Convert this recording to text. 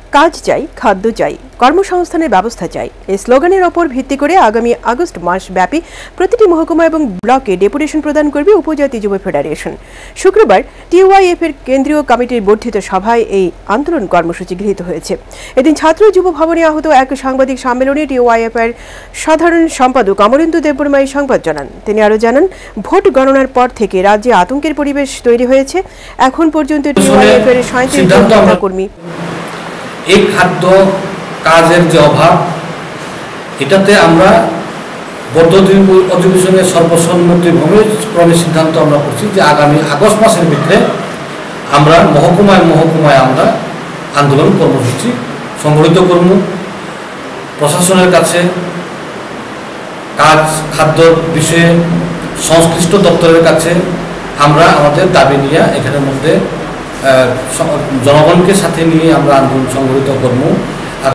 কাজ চাই, খাদ্য চাই, কর্মসংস্থানের ব্যবস্থা চাই এই স্লোগানের ওপর ভিত্তি করে আগামী আগস্ট মাস ব্যাপী প্রতিটি মহকুমা এবং ব্লকে ডেপুটেশন প্রদান করবে উপজাতি যুব ফেডারেশন। শুক্রবার টিওয়াইএফ এর কেন্দ্রীয় কমিটির বর্ধিত সভায় এই আন্দোলন কর্মসূচি গৃহীত হয়েছে। এদিন ছাত্র যুব ভবনে আহত এক সাংবাদিক সম্মেলনে টিওয়াইএফ এর সাধারণ সম্পাদক অমরেন্দু দেববর্মা এই সংবাদ জানান। তিনি আরও জানান, ভোট গণনার পর থেকে রাজ্যে আতঙ্কের পরিবেশ তৈরি হয়েছে। এখন পর্যন্ত টিওয়াইএফ এর 37 জন নেতাকর্মী এই খাদ্য কাজের যে অভাব, এটাতে আমরা গত অধিবেশনে সর্বসম্মতিভাবে ক্রমে সিদ্ধান্ত আমরা করছি যে আগামী আগস্ট মাসের ভিতরে আমরা মহকুমায় আমরা আন্দোলন কর্মসূচি সংগঠিত করব। প্রশাসনের কাছে খাদ্য বিষয়ে সংশ্লিষ্ট দপ্তরের কাছে আমরা আমাদের দাবি নিয়ে এখানের মধ্যে জনগণকে সাথে নিয়ে আমরা আন্দোলন সংগঠিত করব।